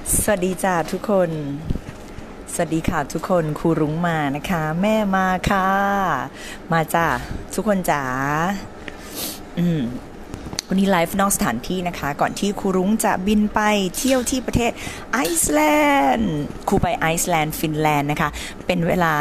สวัสดีจ้าทุกคนสวัสดีค่ะทุกคนครูรุ้งมานะคะแม่มาค่ะมาจ้าทุกคนจ๋าวันนี้ไลฟ์นอกสถานที่นะคะก่อนที่ครูรุ้งจะบินไปเที่ยวที่ประเทศไอซ์แลนด์ครูไปไอซ์แลนด์ฟินแลนด์นะคะเป็นเวลา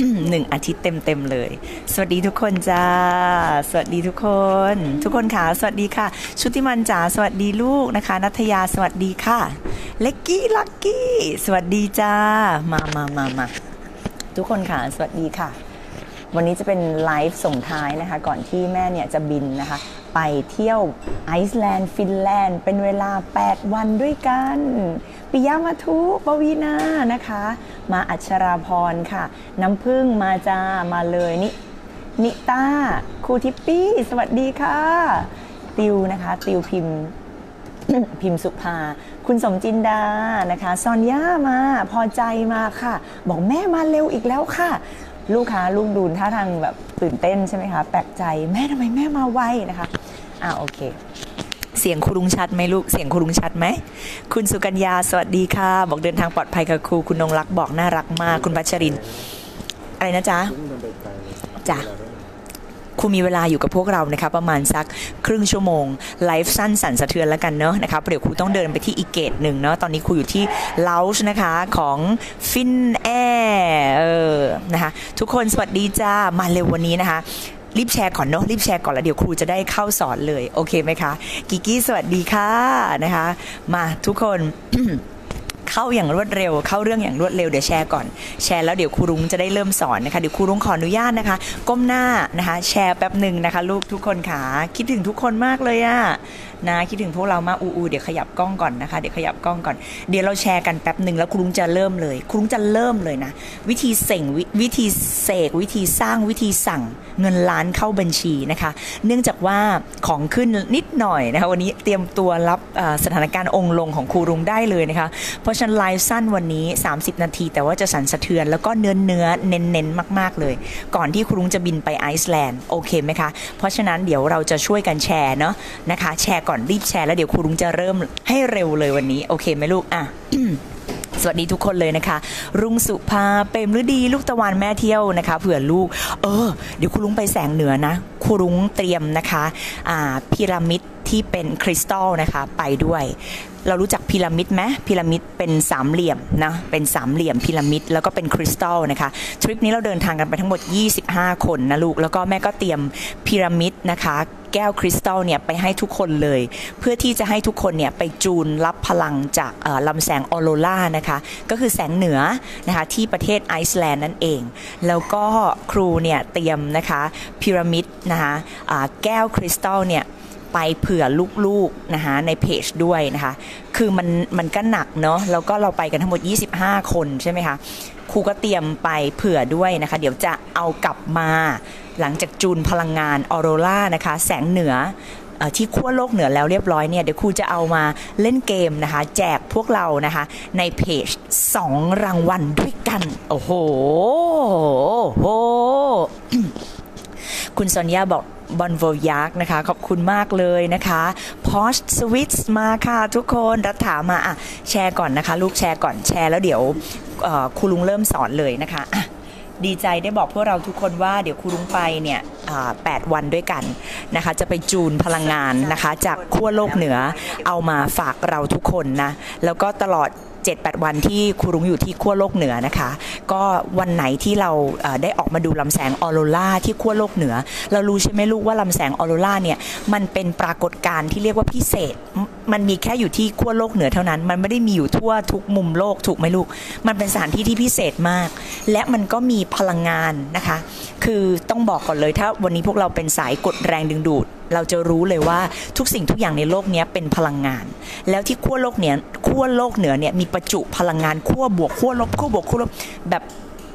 1 อาทิตย์เต็มเลยสวัสดีทุกคนจ้าสวัสดีทุกคนค่ะสวัสดีค่ะชุติมันจ๋าสวัสดีลูกนะคะนัทยาสวัสดีค่ะเล็กกี้ลักกี้สวัสดีจ้ามาทุกคนค่ะสวัสดีค่ะวันนี้จะเป็นไลฟ์ส่งท้ายนะคะก่อนที่แม่เนี่ยจะบินนะคะไปเที่ยวไอซ์แลนด์ฟินแลนด์เป็นเวลา8 วันด้วยกันปิยะมาทุปวีนานะคะมาอัชราพรค่ะน้ำพึ่งมาจ้ามาเลยนิต้าครูทิปปี้สวัสดีค่ะติวนะคะติวพิมพ์สุภาคุณสมจินดานะคะซอนย่ามาพอใจมาค่ะบอกแม่มาเร็วอีกแล้วค่ะลูกค้าลูกดูนท่าทางแบบตื่นเต้นใช่ไหมคะแปลกใจแม่ทำไมแม่มาไวนะคะโอเคเสียงครูรุ้งชัดไหมลูกเสียงครูรุ้งชัดไหมคุณสุกัญญาสวัสดีค่ะบอกเดินทางปลอดภัยกับครูคุณนงรักบอกน่ารักมากคุณพัชรินอะไรนะจ๊ะจ้ะครูมีเวลาอยู่กับพวกเรานะคะประมาณสักครึ่งชั่วโมงไลฟ์สั้นสั่นสะเทือนแล้วกันเนาะนะคะเดี๋ยวครูต้องเดินไปที่อีกเกตหนึ่งเนาะตอนนี้ครูอยู่ที่เลาส์นะคะของฟินแอร์นะคะทุกคนสวัสดีจ้ามาเร็ววันนี้นะคะรีบแชร์ก่อนเนาะรีบแชร์ก่อนแล้วเดี๋ยวครูจะได้เข้าสอนเลยโอเคไหมคะกิกกี้สวัสดีค่ะนะคะมาทุกคน เข้าอย่างรวดเร็วเข้าเรื่องอย่างรวดเร็วเดี๋ยวแชร์ก่อนแชร์แล้วเดี๋ยวครูรุ้งจะได้เริ่มสอนนะคะเดี๋ยวครูรุ้งขออนุญาตนะคะก้มหน้านะคะแชร์แป๊บหนึ่งนะคะลูกทุกคนค่ะคิดถึงทุกคนมากเลยอะนะคิดถึงพวกเรามากเดี๋ยวขยับกล้องก่อนนะคะเดี๋ยวขยับกล้องก่อนเดี๋ยวเราแชร์กันแป๊บหนึ่งแล้วครูรุ้งจะเริ่มเลยครูรุ้งจะเริ่มเลยนะวิธีเสกวิธีสร้างวิธีสั่งเงินล้านเข้าบัญชีนะคะเนื่องจากว่าของขึ้นนิดหน่อยนะคะวันนี้เตรียมตัวรับสถานการณ์องค์ลงของครูรุ้งได้เลยนะคะเพราะฉะนั้นไลฟ์สั้นวันนี้30 นาทีแต่ว่าจะสั่นสะเทือนแล้วก็เนื้อเน้นมากๆเลยก่อนที่ครูรุ้งจะบินไปไอซ์แลนด์โอเคไหมคะเพราะฉะนั้นเดี๋ยวเราจะช่วยกันแชร์เนาะนะคะแชร์ก่อนรีบแชร์แล้วเดี๋ยวครูรุ้งจะเริ่มให้เร็วเลยวันนี้โอเคไหมลูกสวัสดีทุกคนเลยนะคะรุ่งสุภาเปรมฤดีลูกตะวันแม่เที่ยวนะคะเผื่อลูกเดี๋ยวครูรุ้งไปแสงเหนือนะครูรุ้งเตรียมนะคะพีระมิดที่เป็นคริสตัลนะคะไปด้วยเรารู้จักพีระมิดไหมพีระมิดเป็นสามเหลี่ยมนะเป็นสามเหลี่ยมพีระมิดแล้วก็เป็นคริสตัลนะคะทริปนี้เราเดินทางกันไปทั้งหมด25 คนนะลูกแล้วก็แม่ก็เตรียมพีระมิดนะคะแก้วคริสตัลเนี่ยไปให้ทุกคนเลยเพื่อที่จะให้ทุกคนเนี่ยไปจูนรับพลังจากลำแสงออโรรานะคะก็คือแสงเหนือนะคะที่ประเทศไอซ์แลนด์นั่นเองแล้วก็ครูเนี่ยเตรียมนะคะพีระมิดนะคะแก้วคริสตัลเนี่ยไปเผื่อลูกๆนะคะในเพจด้วยนะคะคือมันก็หนักเนาะแล้วก็เราไปกันทั้งหมด25 คนใช่ไหมคะครูก็เตรียมไปเผื่อด้วยนะคะเดี๋ยวจะเอากลับมาหลังจากจูนพลังงานออโรรานะคะแสงเหนือที่ขั้วโลกเหนือแล้วเรียบร้อยเนี่ยเดี๋ยวครูจะเอามาเล่นเกมนะคะแจกพวกเรานะคะในเพจ2 รางวัลด้วยกันโอ้โห คุณซอนยาบอกบอนโวยักษ์นะคะขอบคุณมากเลยนะคะพอชสวิตส์มาค่ะทุกคนรัฐามาแชร์ก่อนนะคะลูกแชร์ก่อนแชร์แล้วเดี๋ยวครูลุงเริ่มสอนเลยนะคะดีใจได้บอกพวกเราทุกคนว่าเดี๋ยวครูลุงไปเนี่ย8 วันด้วยกันนะคะจะไปจูนพลังงานนะคะจากขั้วโลกเหนือเอามาฝากเราทุกคนนะแล้วก็ตลอด7-8 วันที่ครูรุ้งอยู่ที่ขั้วโลกเหนือนะคะก็วันไหนที่เราได้ออกมาดูลำแสงออโรราที่ขั้วโลกเหนือเรารู้ใช่ไหมลูกว่าลำแสงออโรราเนี่ยมันเป็นปรากฏการณ์ที่เรียกว่าพิเศษมันมีแค่อยู่ที่ขั้วโลกเหนือเท่านั้นมันไม่ได้มีอยู่ทั่วทุกมุมโลกถูกไหมลูกมันเป็นสถานที่ที่พิเศษมากและมันก็มีพลังงานนะคะคือต้องบอกก่อนเลยถ้าวันนี้พวกเราเป็นสายกดแรงดึงดูดเราจะรู้เลยว่าทุกสิ่งทุกอย่างในโลกนี้เป็นพลังงานแล้วที่ขั้วโลกเหนือเนี่ยมีประจุพลังงานขั้วบวกขั้วลบแบบ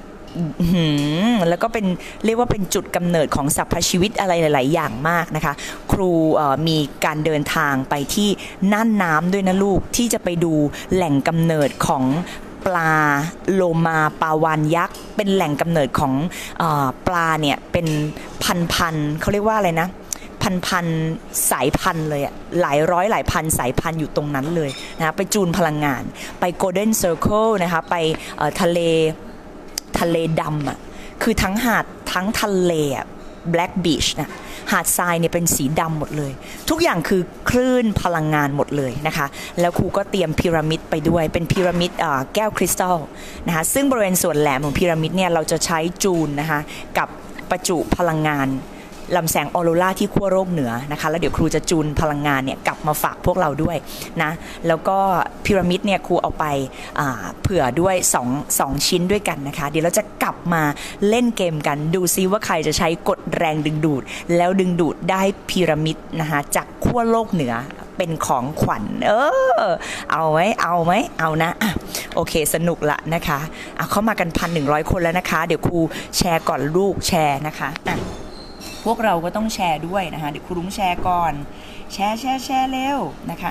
แล้วก็เป็นเรียกว่าเป็นจุดกำเนิดของสรรพชีวิตอะไรหลายๆอย่างมากนะคะครูมีการเดินทางไปที่น่านน้ำด้วยนะลูกที่จะไปดูแหล่งกำเนิดของปลาโลมาปลาวาฬยักษ์เป็นแหล่งกำเนิดของปลาเนี่ยเป็นพันเขาเรียกว่าอะไรนะพันสายพันธุ์เลยอะหลายร้อยหลายพันสายพันธุ์อยู่ตรงนั้นเลยนะไปจูนพลังงานไป Golden Circle นะคะไปทะเลดำอะคือทั้งหาดทั้งทะเลอะ Black Beach นะหาดทรายเนี่ยเป็นสีดำหมดเลยทุกอย่างคือคลื่นพลังงานหมดเลยนะคะแล้วครูก็เตรียมพีระมิดไปด้วยเป็นพีระมิดแก้วคริสตัลนะคะซึ่งบริเวณส่วนแหลมของพีระมิดเนี่ยเราจะใช้จูนนะคะกับประจุพลังงานลำแสงออโรราที่ขั้วโลกเหนือนะคะแล้วเดี๋ยวครูจะจูนพลังงานเนี่ยกลับมาฝากพวกเราด้วยนะแล้วก็พีระมิดเนี่ยครูเอาไปเผื่อด้วย2ชิ้นด้วยกันนะคะเดี๋ยวเราจะกลับมาเล่นเกมกันดูซิว่าใครจะใช้กฎแรงดึงดูดแล้วดึงดูดได้พีระมิดนะคะจากขั้วโลกเหนือเป็นของขวัญเอาไหมเอานะโอเคสนุกละนะคะเข้ามากัน 1,100 คนแล้วนะคะเดี๋ยวครูแชร์ก่อนลูกแชร์นะคะพวกเราก็ต้องแชร์ด้วยนะคะเดี๋ยวครูรุ้งแชร์ก่อนแชร์เร็วนะคะ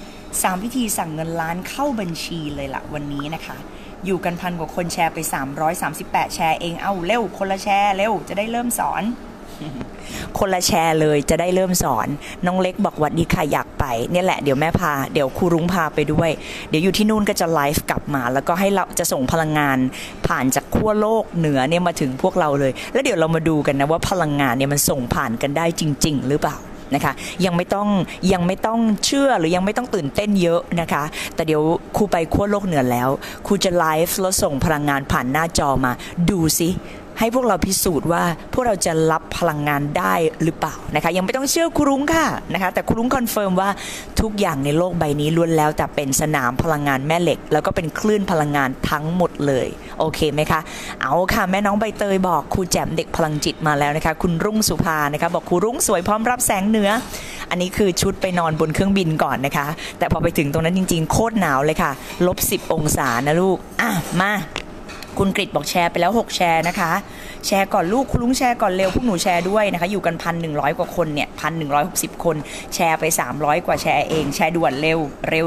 3 วิธีสั่งเงินล้านเข้าบัญชีเลยล่ะวันนี้นะคะอยู่กัน1,000 กว่าคนแชร์ไป338แชร์เองเอาเร็วคนละแชร์เร็วจะได้เริ่มสอนคนละแชร์เลยจะได้เริ่มสอนน้องเล็กบอกวัดดีค่ะอยากไปเนี่ยแหละเดี๋ยวแม่พาเดี๋ยวครูรุ้งพาไปด้วยเดี๋ยวอยู่ที่นู่นก็จะไลฟ์กลับมาแล้วก็ให้เราจะส่งพลังงานผ่านจากขั้วโลกเหนือเนี่ยมาถึงพวกเราเลยแล้วเดี๋ยวเรามาดูกันนะว่าพลังงานเนี่ยมันส่งผ่านกันได้จริงๆหรือเปล่านะคะยังไม่ต้องเชื่อหรือยังไม่ต้องตื่นเต้นเยอะนะคะแต่เดี๋ยวครูไปขั้วโลกเหนือแล้วครูจะไลฟ์แล้วส่งพลังงานผ่านหน้าจอมาดูซิให้พวกเราพิสูจน์ว่าพวกเราจะรับพลังงานได้หรือเปล่านะคะยังไม่ต้องเชื่อครูรุ้งค่ะนะคะแต่ครูรุ้งคอนเฟิร์มว่าทุกอย่างในโลกใบนี้ล้วนแล้วแต่เป็นสนามพลังงานแม่เหล็กแล้วก็เป็นคลื่นพลังงานทั้งหมดเลยโอเคไหมคะเอาค่ะแม่น้องใบเตยบอกครูแจ่มเด็กพลังจิตมาแล้วนะคะคุณรุ่งสุภานะคะบอกครูรุ่งสวยพร้อมรับแสงเหนืออันนี้คือชุดไปนอนบนเครื่องบินก่อนนะคะแต่พอไปถึงตรงนั้นจริงๆโคตรหนาวเลยค่ะ-10 องศานะลูกมาคุณกฤษบอกแชร์ไปแล้ว6แชร์นะคะแชร์ก่อนลูกคุณลุงแชร์ก่อนเร็วพวกหนูแชร์ด้วยนะคะอยู่กัน 1,100 กว่าคนเนี่ย1,160 คนแชร์ไป300กว่าแชร์เองแชร์ด่วนเร็ว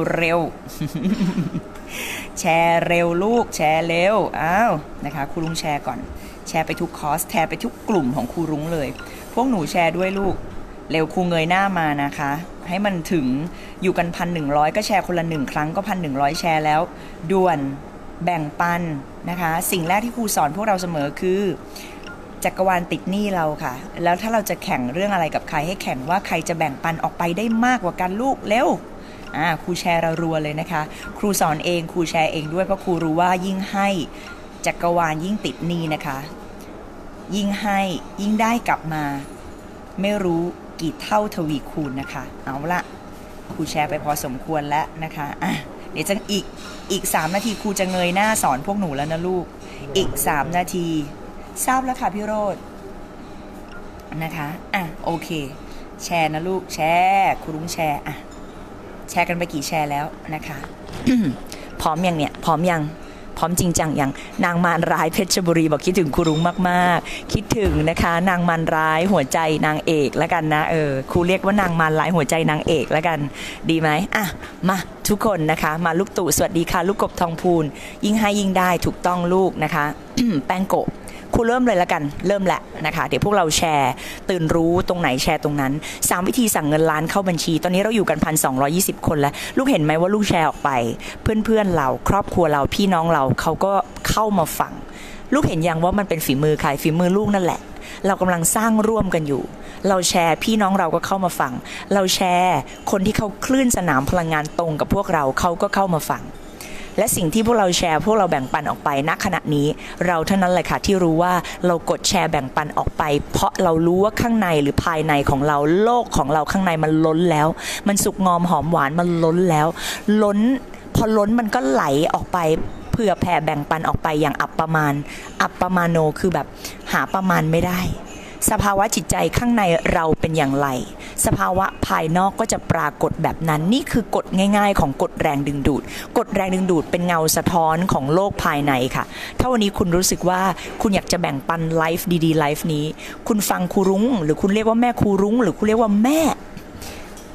แชร์เร็วลูกแชร์เร็วนะคะครูลุงแชร์ก่อนแชร์ไปทุกคอร์สแชร์ไปทุกกลุ่มของครูรุ้งเลยพวกหนูแชร์ด้วยลูกเร็วครูเงยหน้ามานะคะให้มันถึงอยู่กัน 1,100 ก็แชร์คนละ1ครั้งก็ 1,100 แชร์แล้วด่วนแบ่งปันนะคะสิ่งแรกที่ครูสอนพวกเราเสมอคือจักรวาลติดหนี้เราค่ะแล้วถ้าเราจะแข่งเรื่องอะไรกับใครให้แข่งว่าใครจะแบ่งปันออกไปได้มากกว่ากันลูกเร็วครูแชร์รัวเลยนะคะครูสอนเองครูแชร์เองด้วยเพราะครูรู้ว่ายิ่งให้จักรวาลยิ่งติดหนี้นะคะยิ่งให้ยิ่งได้กลับมาไม่รู้กี่เท่าทวีคูณนะคะเอาละครูแชร์ไปพอสมควรแล้วนะคะเดี๋ยวจะอีก3 นาทีครูจะเงยหน้าสอนพวกหนูแล้วนะลูกอีก3 นาทีทราบแล้วค่ะพี่โรจน์นะคะโอเคแชร์นะลูกแชร์ครูรุ้งแชร์แชร์กันไปกี่แชร์แล้วนะคะ พร้อมยังเนี่ยพร้อมจริงจังยังนางมารร้ายเพชรบุรีบอกคิดถึงครูรุ้งมากๆคิดถึงนะคะนางมารร้ายหัวใจนางเอกแล้วกันนะครูเรียกว่านางมารร้ายหัวใจนางเอกแล้วกันดีไหมมาทุกคนนะคะมาลูกตู่สวัสดีค่ะลูกกบทองพูนยิ่งให้ยิ่งได้ถูกต้องลูกนะคะ แป้งโกะครูเริ่มเลยแล้วกันเริ่มแหละนะคะเดี๋ยวพวกเราแชร์ตื่นรู้ตรงไหนแชร์ตรงนั้น3 วิธีสั่งเงินล้านเข้าบัญชีตอนนี้เราอยู่กัน 1,220 คนแล้วลูกเห็นไหมว่าลูกแชร์ออกไปเพื่อนเราครอบครัวเราพี่น้องเราเขาก็เข้ามาฟังลูกเห็นยังว่ามันเป็นฝีมือใครฝีมือลูกนั่นแหละเรากำลังสร้างร่วมกันอยู่เราแชร์พี่น้องเราก็เข้ามาฟังเราแชร์คนที่เขาคลื่นสนามพลังงานตรงกับพวกเราเขาก็เข้ามาฟังและสิ่งที่พวกเราแชร์พวกเราแบ่งปันออกไปณขณะนี้เราเท่านั้นแหละค่ะที่รู้ว่าเรากดแชร์แบ่งปันออกไปเพราะเรารู้ว่าข้างในหรือภายในของเราโลกของเราข้างในมันล้นแล้วมันสุกงอมหอมหวานมันล้นแล้วล้นพอล้นมันก็ไหลออกไปเพื่อแผ่แบ่งปันออกไปอย่างอัปปมาโนคือแบบหาประมาณไม่ได้สภาวะจิตใจข้างในเราเป็นอย่างไรสภาวะภายนอกก็จะปรากฏแบบนั้นนี่คือกฎง่ายๆของกฎแรงดึงดูดกฎแรงดึงดูดเป็นเงาสะท้อนของโลกภายในค่ะถ้าวันนี้คุณรู้สึกว่าคุณอยากจะแบ่งปันไลฟ์ดีๆไลฟ์นี้คุณฟังครูรุ้งหรือคุณเรียกว่าแม่ครูรุ้งหรือคุณเรียกว่าแม่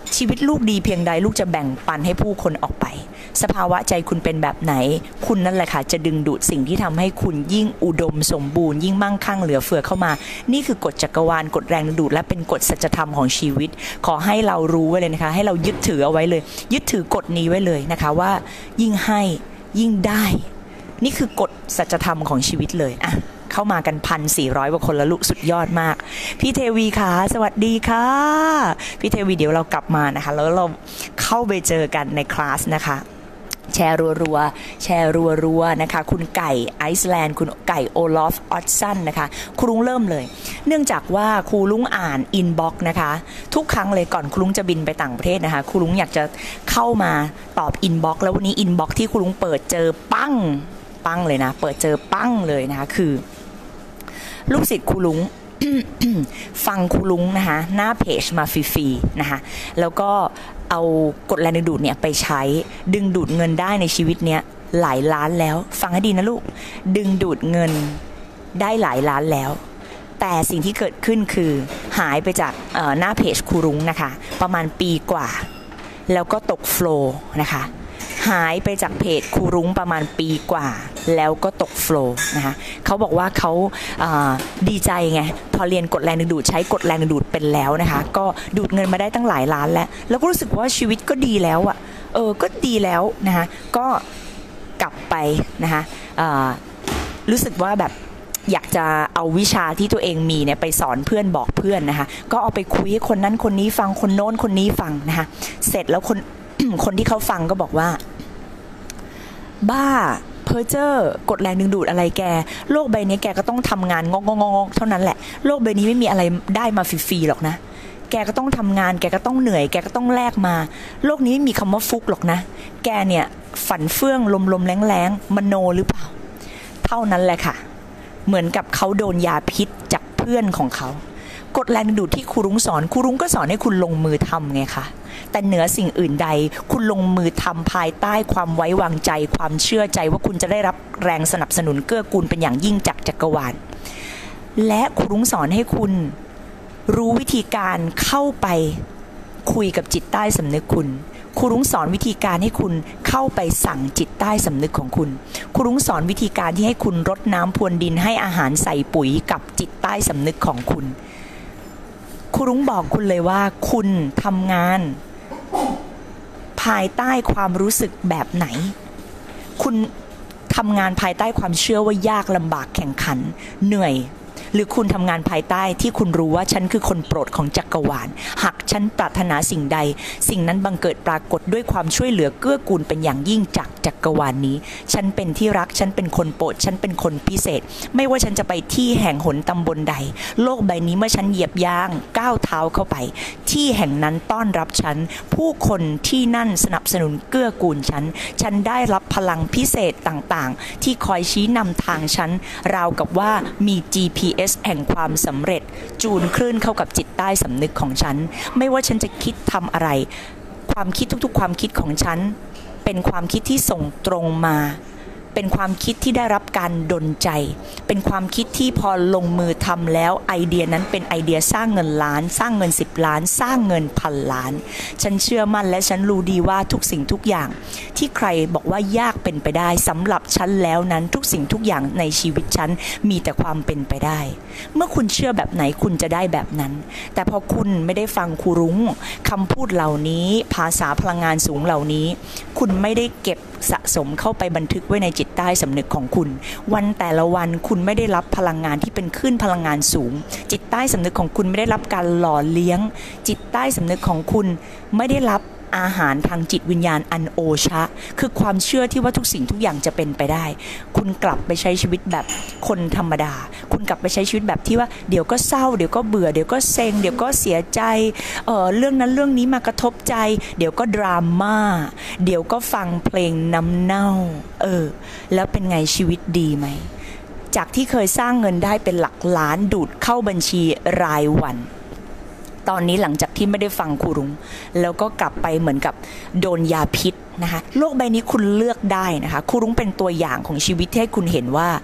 ชีวิตลูกดีเพียงใดลูกจะแบ่งปันให้ผู้คนออกไปสภาวะใจคุณเป็นแบบไหนคุณนั่นแหละค่ะจะดึงดูดสิ่งที่ทำให้คุณยิ่งอุดมสมบูรณ์ยิ่งมั่งคั่งเหลือเฟือเข้ามานี่คือกฎจักรวาลกฎแรงดึงดูดและเป็นกฎสัจธรรมของชีวิตขอให้เรารู้ไว้เลยนะคะให้เรายึดถือเอาไว้เลยยึดถือกฎนี้ไว้เลยนะคะว่ายิ่งให้ยิ่งได้นี่คือกฎสัจธรรมของชีวิตเลยอ่ะเข้ามากัน1,400 กว่าคนแล้วลูกสุดยอดมากพี่เทวีค่ะสวัสดีค่ะพี่เทวีเดี๋ยวเรากลับมานะคะแล้วเราเข้าไปเจอกันในคลาสนะคะแชร์รัวๆแชร์รัวๆนะคะคุณไก่ไอซ์แลนด์คุณไก่โอลอฟออตสันนะคะครูลุงเริ่มเลยเนื่องจากว่าครูลุงอ่านอินบ็อกซ์นะคะทุกครั้งเลยก่อนครูลุงจะบินไปต่างประเทศนะคะครูลุงอยากจะเข้ามาตอบอินบ็อกซ์แล้ววันนี้อินบ็อกซ์ที่ครูลุงเปิดเจอปังเลยนะเปิดเจอปังเลยนะคะคือลูกศิษย์ครูลุง ฟังครูลุงนะคะหน้าเพจมาฟรีๆนะคะแล้วก็เอากฎแรงดึงดูดเนี่ยไปใช้ดึงดูดเงินได้ในชีวิตเนี้ยหลายล้านแล้วฟังให้ดีนะลูกดึงดูดเงินได้หลายล้านแล้วแต่สิ่งที่เกิดขึ้นคือหายไปจากหน้าเพจครูลุงนะคะประมาณปีกว่าแล้วก็ตกโฟลว์นะคะหายไปจากเพจครูรุ้งประมาณปีกว่าแล้วก็ตกโฟลว์นะคะเขาบอกว่าเขาดีใจไงพอเรียนกฎแรงดึงดูดใช้กฎแรงดึงดูดเป็นแล้วนะคะก็ดูดเงินมาได้ตั้งหลายล้านแล้วก็รู้สึกว่าชีวิตก็ดีแล้วอ่ะก็ดีแล้วนะคะก็กลับไปนะคะรู้สึกว่าแบบอยากจะเอาวิชาที่ตัวเองมีเนี่ยไปสอนเพื่อนบอกเพื่อนนะคะก็เอาไปคุยให้คนนั้นคนนี้ฟังคนโน้นคนนี้ฟังนะคะเสร็จแล้วคนที่เขาฟังก็บอกว่าบ้าเพอเจอร์กฎแรงดึงดูดอะไรแกโลกใบนี้แกก็ต้องทำงานงกเท่านั้นแหละโลกใบนี้ไม่มีอะไรได้มาฟรีๆหรอกนะแกก็ต้องทำงานแกก็ต้องเหนื่อยแกก็ต้องแลกมาโลกนี้ไม่มีคำว่าฟุกหรอกนะแกเนี่ยฝันเฟื่องลมแรงมโนหรือเปล่าเท่านั้นแหละค่ะเหมือนกับเขาโดนยาพิษจากเพื่อนของเขากฎแรงดึงดูดที่ครูรุ้งสอนครูรุ้งก็สอนให้คุณลงมือทำไงคะแต่เหนือสิ่งอื่นใดคุณลงมือทำภายใต้ความไว้วางใจความเชื่อใจว่าคุณจะได้รับแรงสนับสนุนเกื้อกูลเป็นอย่างยิ่งจากจักรวาลและครูรุ้งสอนให้คุณรู้วิธีการเข้าไปคุยกับจิตใต้สำนึกคุณครูรุ้งสอนวิธีการให้คุณเข้าไปสั่งจิตใต้สำนึกของคุณครูรุ้งสอนวิธีการที่ให้คุณรดน้ำพรวนดินให้อาหารใส่ปุ๋ยกับจิตใต้สำนึกของคุณครูรุ้งบอกคุณเลยว่าคุณทำงานภายใต้ความรู้สึกแบบไหนคุณทำงานภายใต้ความเชื่อว่ายากลำบากแข่งขันเหนื่อยหรือคุณทำงานภายใต้ที่คุณรู้ว่าฉันคือคนโปรดของจักรวาลหากฉันปรารถนาสิ่งใดสิ่งนั้นบังเกิดปรากฏด้วยความช่วยเหลือเกื้อกูลเป็นอย่างยิ่งจากจักรวาลนี้ฉันเป็นที่รักฉันเป็นคนโปรดฉันเป็นคนพิเศษไม่ว่าฉันจะไปที่แห่งหนตำบลใดโลกใบนี้เมื่อฉันเหยียบย่างก้าวเท้าเข้าไปที่แห่งนั้นต้อนรับฉันผู้คนที่นั่นสนับสนุนเกื้อกูลฉันได้รับพลังพิเศษต่างๆที่คอยชี้นำทางฉันราวกับว่ามี GPS แห่งความสำเร็จจูนคลื่นเข้ากับจิตใต้สำนึกของฉันไม่ว่าฉันจะคิดทำอะไรความคิดทุกๆความคิดของฉันเป็นความคิดที่ส่งตรงมาเป็นความคิดที่ได้รับการดลใจเป็นความคิดที่พอลงมือทำแล้วไอเดียนั้นเป็นไอเดียสร้างเงินล้านสร้างเงิน10 ล้านสร้างเงิน1,000 ล้านฉันเชื่อมั่นและฉันรู้ดีว่าทุกสิ่งทุกอย่างที่ใครบอกว่ายากเป็นไปได้สำหรับฉันแล้วนั้นทุกสิ่งทุกอย่างในชีวิตฉันมีแต่ความเป็นไปได้เมื่อคุณเชื่อแบบไหนคุณจะได้แบบนั้นแต่พอคุณไม่ได้ฟังครูรุ้งคำพูดเหล่านี้ภาษาพลังงานสูงเหล่านี้คุณไม่ได้เก็บสะสมเข้าไปบันทึกไว้ในจิตใต้สำนึกของคุณวันแต่ละวันคุณไม่ได้รับพลังงานที่เป็นคลื่นพลังงานสูงจิตใต้สำนึกของคุณไม่ได้รับการหล่อเลี้ยงจิตใต้สำนึกของคุณไม่ได้รับอาหารทางจิตวิญญาณอันโอชะคือความเชื่อที่ว่าทุกสิ่งทุกอย่างจะเป็นไปได้คุณกลับไปใช้ชีวิตแบบคนธรรมดาคุณกลับไปใช้ชีวิตแบบที่ว่าเดี๋ยวก็เศร้าเดี๋ยวก็เบื่อเดี๋ยวก็เซ็งเดี๋ยวก็เสียใจเรื่องนั้นเรื่องนี้มากระทบใจเดี๋ยวก็ดราม่าเดี๋ยวก็ฟังเพลงน้ำเน่าแล้วเป็นไงชีวิตดีไหมจากที่เคยสร้างเงินได้เป็นหลักล้านดูดเข้าบัญชีรายวันตอนนี้หลังจากที่ไม่ได้ฟังครูรุ้งแล้วก็กลับไปเหมือนกับโดนยาพิษนะคะโลกใบนี้คุณเลือกได้นะคะครูรุ้งเป็นตัวอย่างของชีวิตที่ให้คุณเห็นว่า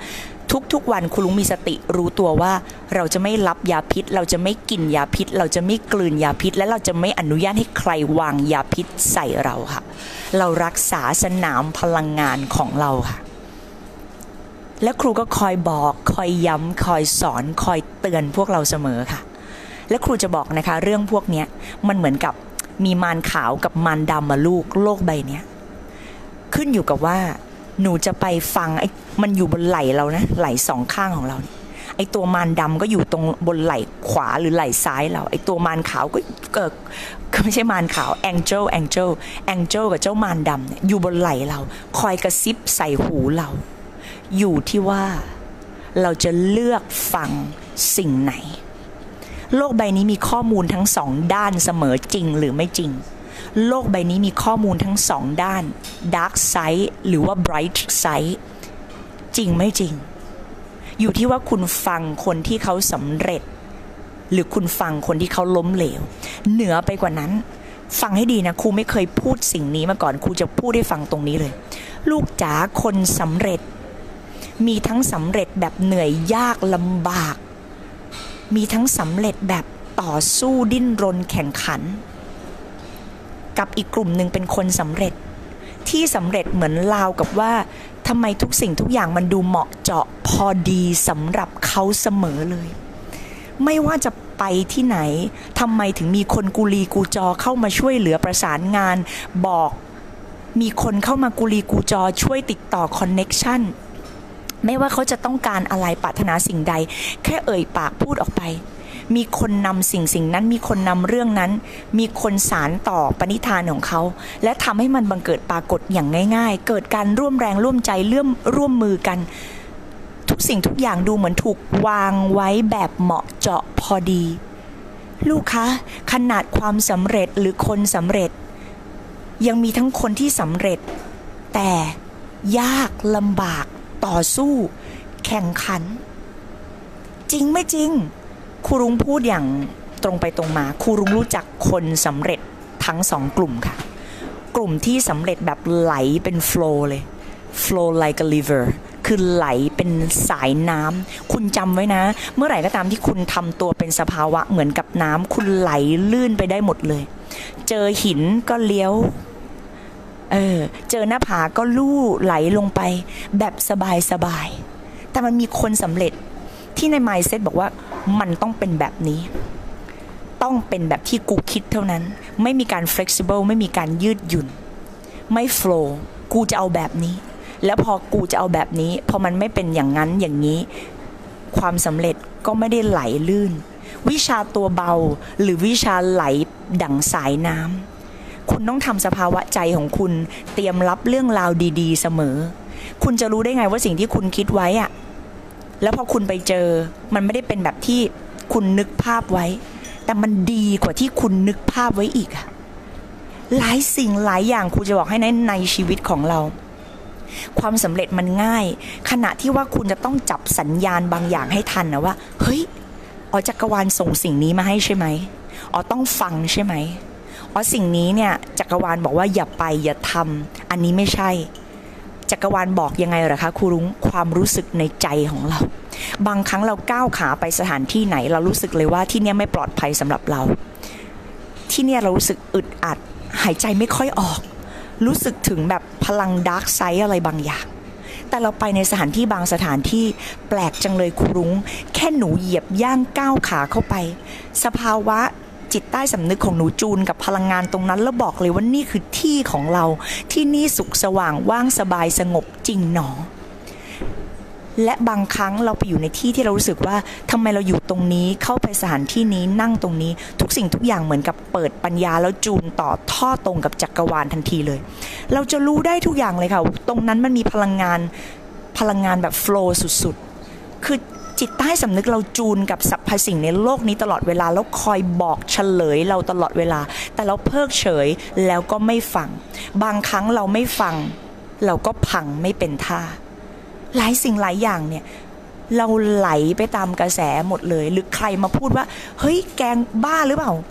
ทุกๆวันคุณลุงมีสติรู้ตัวว่าเราจะไม่รับยาพิษเราจะไม่กินยาพิษเราจะไม่กลืนยาพิษและเราจะไม่อนุญาตให้ใครวางยาพิษใส่เราค่ะเรารักษาสนามพลังงานของเราค่ะและครูก็คอยบอกคอยย้ำคอยสอนคอยเตือนพวกเราเสมอค่ะและครูจะบอกนะคะเรื่องพวกนี้มันเหมือนกับมีมารขาวกับมารดำมาลูกโลกใบนี้ขึ้นอยู่กับว่าหนูจะไปฟังไอ้มันอยู่บนไหล่เรานะไหล่สองข้างของเราไอ้ตัวมารดำก็อยู่ตรงบนไหล่ขวาหรือไหล่ซ้ายเราไอ้ตัวมารขาวก็ไม่ใช่มารขาวแองเจิลกับเจ้ามารดำเนี่ยอยู่บนไหล่เราคอยกระซิบใส่หูเราอยู่ที่ว่าเราจะเลือกฟังสิ่งไหนโลกใบนี้มีข้อมูลทั้งสองด้านเสมอจริงหรือไม่จริงโลกใบนี้มีข้อมูลทั้งสองด้าน Dark Side หรือว่า Bright Side จริงไม่จริงอยู่ที่ว่าคุณฟังคนที่เขาสำเร็จหรือคุณฟังคนที่เขาล้มเหลวเหนือไปกว่านั้นฟังให้ดีนะครูไม่เคยพูดสิ่งนี้มาก่อนครูจะพูดให้ฟังตรงนี้เลยลูกจ๋าคนสำเร็จมีทั้งสำเร็จแบบเหนื่อยยากลำบากมีทั้งสำเร็จแบบต่อสู้ดิ้นรนแข่งขันกับอีกกลุ่มหนึ่งเป็นคนสำเร็จที่สำเร็จเหมือนราวกับว่าทำไมทุกสิ่งทุกอย่างมันดูเหมาะเจาะพอดีสำหรับเขาเสมอเลยไม่ว่าจะไปที่ไหนทำไมถึงมีคนกุลีกูจอเข้ามาช่วยเหลือประสานงานบอกมีคนเข้ามากุลีกูจอช่วยติดต่อคอนเน็กชันไม่ว่าเขาจะต้องการอะไรปรารถนาสิ่งใดแค่เอ่ยปากพูดออกไปมีคนนำสิ่งนั้นมีคนนำเรื่องนั้นมีคนสารต่อปณิธานของเขาและทำให้มันบังเกิดปรากฏอย่างง่ายๆเกิดการร่วมแรงร่วมใจร่วมมือกันทุกสิ่งทุกอย่างดูเหมือนถูกวางไว้แบบเหมาะเจาะพอดีลูกคะขนาดความสำเร็จหรือคนสำเร็จยังมีทั้งคนที่สำเร็จแต่ยากลำบากต่อสู้แข่งขันจริงไม่จริงครูรุ้งพูดอย่างตรงไปตรงมาครูรุ้งรู้จักคนสำเร็จทั้งสองกลุ่มค่ะกลุ่มที่สำเร็จแบบไหลเป็นโฟลว์เลย flow like a river คือไหลเป็นสายน้ำคุณจำไว้นะเมื่อไหร่ก็ตามที่คุณทำตัวเป็นสภาวะเหมือนกับน้ำคุณไหลลื่นไปได้หมดเลยเจอหินก็เลี้ยวเจอหน้าผาก็ลู่ไหลลงไปแบบสบายๆแต่มันมีคนสำเร็จที่ใน mindset บอกว่ามันต้องเป็นแบบนี้ต้องเป็นแบบที่กูคิดเท่านั้นไม่มีการ flexible ไม่มีการยืดหยุ่นไม่ flow กูจะเอาแบบนี้แล้วพอกูจะเอาแบบนี้พอมันไม่เป็นอย่างนั้นอย่างนี้ความสำเร็จก็ไม่ได้ไหลลื่นวิชาตัวเบาหรือวิชาไหลดั่งสายน้ำคุณต้องทำสภาวะใจของคุณเตรียมรับเรื่องราวดีๆเสมอคุณจะรู้ได้ไงว่าสิ่งที่คุณคิดไว้อะแล้วพอคุณไปเจอมันไม่ได้เป็นแบบที่คุณนึกภาพไว้แต่มันดีกว่าที่คุณนึกภาพไว้อีกอะหลายสิ่งหลายอย่างครูจะบอกให้ในชีวิตของเราความสำเร็จมันง่ายขณะที่ว่าคุณจะต้องจับสัญญาณบางอย่างให้ทันนะว่าเฮ้ยจักรวาลส่งสิ่งนี้มาให้ใช่ไหมต้องฟังใช่ไหมสิ่งนี้เนี่ยจักรวาลบอกว่าอย่าไปอย่าทำอันนี้ไม่ใช่จักรวาลบอกยังไงเหรอคะครูรุ้งความรู้สึกในใจของเราบางครั้งเราก้าวขาไปสถานที่ไหนเรารู้สึกเลยว่าที่นี่ไม่ปลอดภัยสำหรับเราที่นี่เรารู้สึกอึดอัดหายใจไม่ค่อยออกรู้สึกถึงแบบพลังดาร์กไซด์อะไรบางอย่างแต่เราไปในสถานที่บางสถานที่แปลกจังเลยครูรุ้งแค่หนูเหยียบย่างก้าวขาเข้าไปสภาวะจิตใต้สำนึกของหนูจูนกับพลังงานตรงนั้นแล้วบอกเลยว่านี่คือที่ของเราที่นี่สุขสว่างว่างสบายสงบจริงหนอและบางครั้งเราไปอยู่ในที่ที่เรารู้สึกว่าทำไมเราอยู่ตรงนี้เข้าไปสถานที่นี้นั่งตรงนี้ทุกสิ่งทุกอย่างเหมือนกับเปิดปัญญาแล้วจูนต่อท่อตรงกับจักรวาลทันทีเลยเราจะรู้ได้ทุกอย่างเลยค่ะตรงนั้นมันมีพลังงานแบบโฟลว์สุดๆคือจิตใต้สำนึกเราจูนกับสรรพสิ่งในโลกนี้ตลอดเวลาแล้วคอยบอกเฉลยเราตลอดเวลาแต่เราเพิกเฉยแล้วก็ไม่ฟังบางครั้งเราไม่ฟังเราก็พังไม่เป็นท่าหลายสิ่งหลายอย่างเนี่ยเราไหลไปตามกระแสหมดเลยหรือใครมาพูดว่าเฮ้ยแกงบ้าหรือเปล่า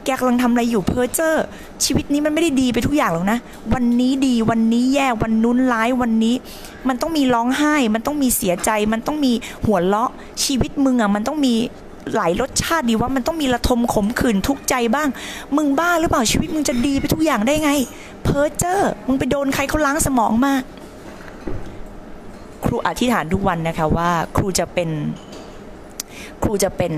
แกกำลังทำอะไรอยู่เพ้อเจ้อชีวิตนี้มันไม่ได้ดีไปทุกอย่างหรอกนะวันนี้ดีวันนี้แย่วันนู้นร้ายวันนี้มันต้องมีร้องไห้มันต้องมีเสียใจมันต้องมีหัวเราะชีวิตมึงอ่ะมันต้องมีหลายรสชาติดีว่ามันต้องมีระทมขมขื่นทุกข์ใจบ้างมึงบ้าหรือเปล่าชีวิตมึงจะดีไปทุกอย่างได้ไงเพ้อเจ้อมึงไปโดนใครเขาล้างสมองมาครูอธิษฐานทุกวันนะคะว่าครูจะเป็น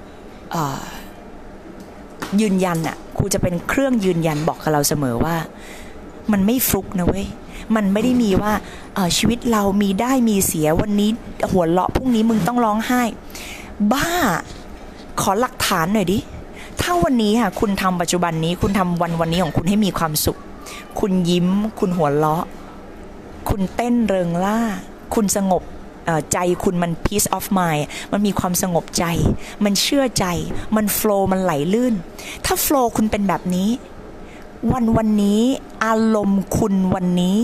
ยืนยันอ่ะครูจะเป็นเครื่องยืนยันบอกกับเราเสมอว่ามันไม่ฟลุกนะเว้ยมันไม่ได้มีว่าชีวิตเรามีได้มีเสียวันนี้หัวเราะพรุ่งนี้มึงต้องร้องไห้บ้าขอหลักฐานหน่อยดิถ้าวันนี้ค่ะคุณทำปัจจุบันนี้คุณทำวันนี้ของคุณให้มีความสุขคุณยิ้มคุณหัวเราะคุณเต้นเริงร่าคุณสงบใจคุณมัน peace of mind มันมีความสงบใจมันเชื่อใจมันโฟลว์มันไหลลื่นถ้าโฟลว์คุณเป็นแบบนี้วันนี้อารมณ์คุณวันนี้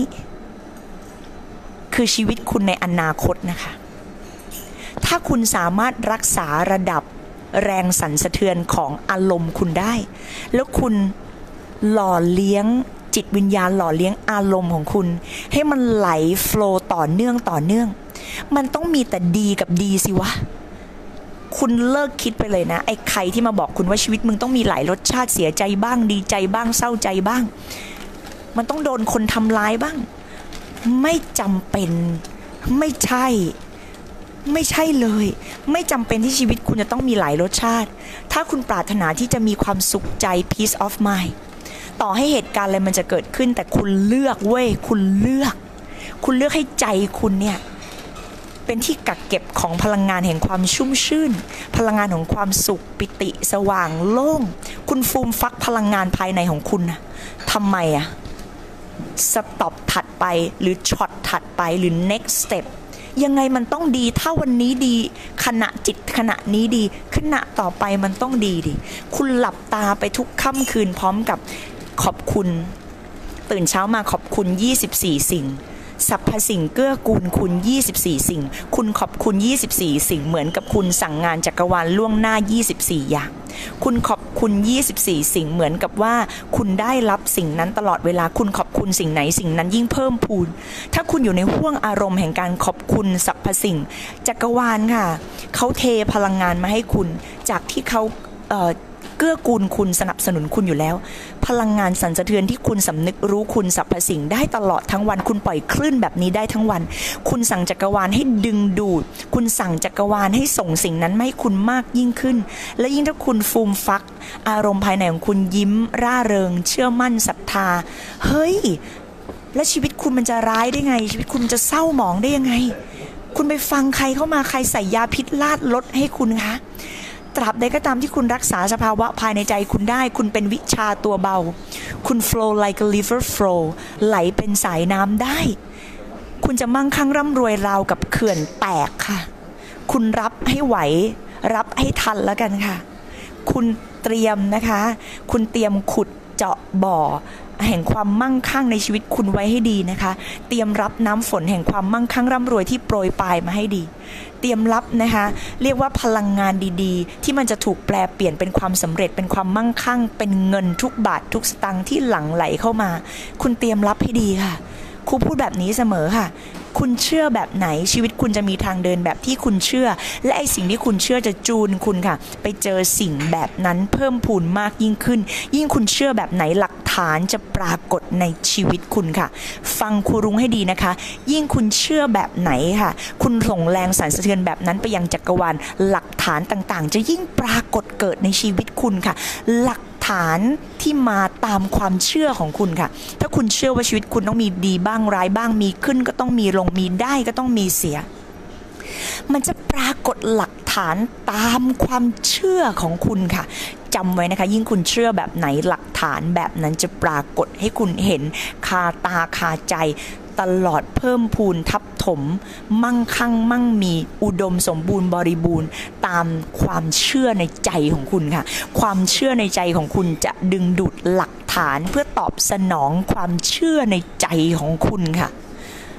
คือชีวิตคุณในอนาคตนะคะถ้าคุณสามารถรักษาระดับแรงสั่นสะเทือนของอารมณ์คุณได้แล้วคุณหล่อเลี้ยงจิตวิญญาณหล่อเลี้ยงอารมณ์ของคุณให้มันไหลโฟลว์ต่อเนื่องมันต้องมีแต่ดีกับดีสิวะคุณเลิกคิดไปเลยนะไอ้ใครที่มาบอกคุณว่าชีวิตมึงต้องมีหลายรสชาติเสียใจบ้างดีใจบ้างเศร้าใจบ้างมันต้องโดนคนทำร้ายบ้างไม่จำเป็นไม่ใช่เลยไม่จำเป็นที่ชีวิตคุณจะต้องมีหลายรสชาติถ้าคุณปรารถนาที่จะมีความสุขใจ peace of mind ต่อให้เหตุการณ์อะไรมันจะเกิดขึ้นแต่คุณเลือกเว้ยคุณเลือกให้ใจคุณเนี่ยเป็นที่กักเก็บของพลังงานแห่งความชุ่มชื่นพลังงานของความสุขปิติสว่างโล่งคุณฟูมฟักพลังงานภายในของคุณนะทำไมอะสต็อปถัดไปหรือช็อตถัดไปหรือ next step ยังไงมันต้องดีถ้าวันนี้ดีขณะจิตขณะนี้ดีขณะต่อไปมันต้องดีดิคุณหลับตาไปทุกค่ำคืนพร้อมกับขอบคุณตื่นเช้ามาขอบคุณ24สิ่งสรรพสิ่งเกื้อกูลคุณ24สิ่งคุณขอบคุณ24สิ่งเหมือนกับคุณสั่งงานจักรวาลล่วงหน้า24อย่างคุณขอบคุณ24สิ่งเหมือนกับว่าคุณได้รับสิ่งนั้นตลอดเวลาคุณขอบคุณสิ่งไหนสิ่งนั้นยิ่งเพิ่มพูนถ้าคุณอยู่ในห้วงอารมณ์แห่งการขอบคุณสรรพสิ่งจักรวาลค่ะเขาเทพลังงานมาให้คุณจากที่เขาเกื้อกูลคุณสนับสนุนคุณอยู่แล้วพลังงานสั่นสะเทือนที่คุณสำนึกรู้คุณสรรพสิ่งได้ตลอดทั้งวันคุณปล่อยคลื่นแบบนี้ได้ทั้งวันคุณสั่งจักรวาลให้ดึงดูดคุณสั่งจักรวาลให้ส่งสิ่งนั้นมาให้คุณมากยิ่งขึ้นและยิ่งถ้าคุณฟูมฟักอารมณ์ภายในของคุณยิ้มร่าเริงเชื่อมั่นศรัทธาเฮ้ยและชีวิตคุณมันจะร้ายได้ไงชีวิตคุณจะเศร้าหมองได้ยังไงคุณไปฟังใครเข้ามาใครใส่ยาพิษลาดลดให้คุณคะตราบใดก็ตามที่คุณรักษาสภาวะภายในใจคุณได้คุณเป็นวิชาตัวเบาคุณ flow like a river flow ไหลเป็นสายน้ำได้คุณจะมั่งคั่งร่ำรวยราวกับเขื่อนแตกค่ะคุณรับให้ไหวรับให้ทันแล้วกันค่ะคุณเตรียมนะคะคุณเตรียมขุดเจาะบ่อแห่งความมั่งคั่งในชีวิตคุณไว้ให้ดีนะคะเตรียมรับน้ำฝนแห่งความมั่งคั่งร่ำรวยที่โปรยปลายมาให้ดีเตรียมรับนะคะเรียกว่าพลังงานดีๆที่มันจะถูกแปลเปลี่ยนเป็นความสำเร็จเป็นความมั่งคั่งเป็นเงินทุกบาททุกสตางค์ที่หลั่งไหลเข้ามาคุณเตรียมรับให้ดีค่ะครูพูดแบบนี้เสมอค่ะคุณเชื่อแบบไหนชีวิตคุณจะมีทางเดินแบบที่คุณเชื่อและไอ้สิ่งที่คุณเชื่อจะจูนคุณค่ะไปเจอสิ่งแบบนั้นเพิ่มพูนมากยิ่งขึ้นยิ่งคุณเชื่อแบบไหนหลักฐานจะปรากฏในชีวิตคุณค่ะฟังครูรุ้งให้ดีนะคะยิ่งคุณเชื่อแบบไหนค่ะคุณส่งแรงสั่นสะเทือนแบบนั้นไปยังจักรวาลหลักฐานต่างๆจะยิ่งปรากฏเกิดในชีวิตคุณค่ะหลักฐานที่มาตามความเชื่อของคุณค่ะถ้าคุณเชื่อว่าชีวิตคุณต้องมีดีบ้างร้ายบ้างมีขึ้นก็ต้องมีลงมีได้ก็ต้องมีเสียมันจะปรากฏหลักฐานตามความเชื่อของคุณค่ะจำไว้นะคะยิ่งคุณเชื่อแบบไหนหลักฐานแบบนั้นจะปรากฏให้คุณเห็นคาตาคาใจตลอดเพิ่มพูนทับถมมั่งคั่งมั่งมีอุดมสมบูรณ์บริบูรณ์ตามความเชื่อในใจของคุณค่ะความเชื่อในใจของคุณจะดึงดูดหลักฐานเพื่อตอบสนองความเชื่อในใจของคุณค่ะ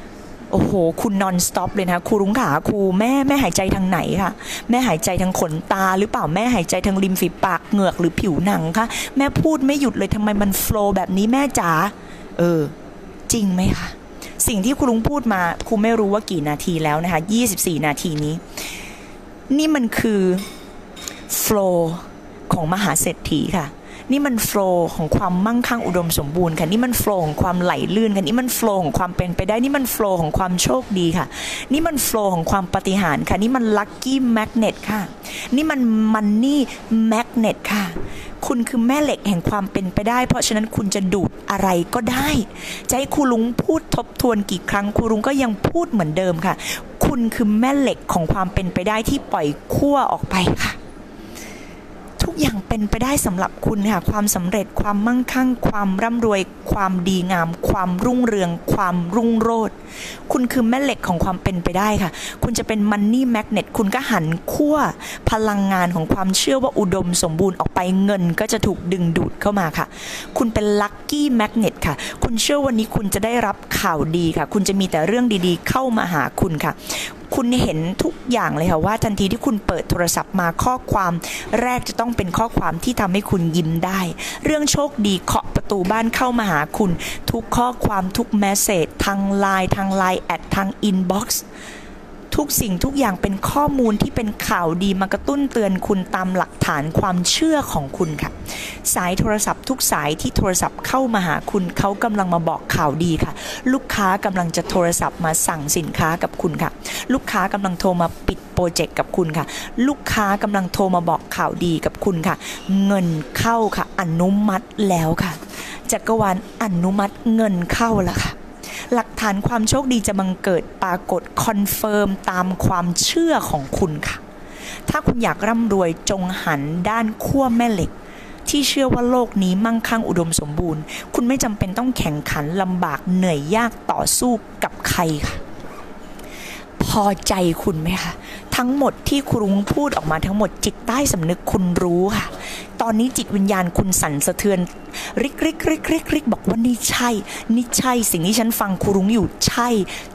โอ้โหคุณนอนสต็อปเลยนะครูรุ้งขาครูแม่หายใจทางไหนคะแม่หายใจทางขนตาหรือเปล่าแม่หายใจทางริมฝีปากเหงือกหรือผิวหนังคะแม่พูดไม่หยุดเลยทำไมมันโฟลว์แบบนี้แม่จ๋าจริงไหมคะสิ่งที่ครูรุ้งพูดมาครูไม่รู้ว่ากี่นาทีแล้วนะคะ24นาทีนี้นี่มันคือโฟลว์ของมหาเศรษฐีค่ะนี่มันโฟลว์ของความมั่งคั่งอุดมสมบูรณ์ค่ะนี่มันโฟลว์ของความไหลลื่นค่ะนี่มันโฟลว์ของความเป็นไปได้นี่มันโฟลว์ของความโชคดีค่ะนี่มันโฟลว์ของความปาฏิหาริย์ค่ะนี่มันลัคกี้แมกเนตค่ะนี่มันมันนี่แมกเนตค่ะคุณคือแม่เหล็กแห่งความเป็นไปได้เพราะฉะนั้นคุณจะดูดอะไรก็ได้จะให้ครูลุงพูดทบทวนกี่ครั้งครูลุงก็ยังพูดเหมือนเดิมค่ะคุณคือแม่เหล็กของความเป็นไปได้ที่ปล่อยขั้วออกไปค่ะทุกอย่างเป็นไปได้สำหรับคุณค่ะความสำเร็จความมั่งคั่งความร่ำรวยความดีงามความรุ่งเรืองความรุ่งโรจน์คุณคือแม่เหล็กของความเป็นไปได้ค่ะคุณจะเป็นมันนี่แมกเนตคุณก็หันขั้วพลังงานของความเชื่อว่าอุดมสมบูรณ์ออกไปเงินก็จะถูกดึงดูดเข้ามาค่ะคุณเป็นลัคกี้แมกเนตค่ะคุณเชื่อวันนี้คุณจะได้รับข่าวดีค่ะคุณจะมีแต่เรื่องดีๆเข้ามาหาคุณค่ะคุณเห็นทุกอย่างเลยค่ะว่าทันทีที่คุณเปิดโทรศัพท์มาข้อความแรกจะต้องเป็นข้อความที่ทำให้คุณยิ้มได้เรื่องโชคดีเคาะประตูบ้านเข้ามาหาคุณทุกข้อความทุกเมสเสจทางไลน์แอดทางอินบ็อกซ์ทุกสิ่งทุกอย่างเป็นข้อมูลที่เป็นข่าวดีมากระตุ้นเตือนคุณตามหลักฐานความเชื่อของคุณค่ะสายโทรศัพท์ทุกสายที่โทรศัพท์เข้ามาหาคุณเขากำลังมาบอกข่าวดีค่ะลูกค้ากำลังจะโทรศัพท์มาสั่งสินค้ากับคุณค่ะลูกค้ากำลังโทรมาปิดโปรเจกต์กับคุณค่ะลูกค้ากำลังโทรมาบอกข่าวดีกับคุณค่ะเงินเข้าค่ะอนุมัติแล้วค่ะจักรวาลอนุมัติเงินเข้าแล้วค่ะหลักฐานความโชคดีจะบังเกิดปรากฏคอนเฟิร์มตามความเชื่อของคุณค่ะถ้าคุณอยากร่ำรวยจงหันด้านขั้วแม่เหล็กที่เชื่อว่าโลกนี้มั่งคั่งอุดมสมบูรณ์คุณไม่จำเป็นต้องแข่งขันลำบากเหนื่อยยากต่อสู้กับใครค่ะพอใจคุณไหมคะทั้งหมดที่ครูรุ้งพูดออกมาทั้งหมดจิตใต้สำนึกคุณรู้ค่ะตอนนี้จิตวิญญาณคุณสั่นสะเทือนริกบอกว่านี่ใช่สิ่งที่ฉันฟังครูรุ้งอยู่ใช่